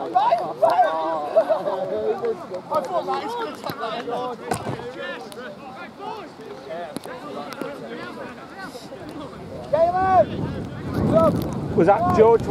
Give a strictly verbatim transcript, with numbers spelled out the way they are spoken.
thought that he's going to take that. Was that George?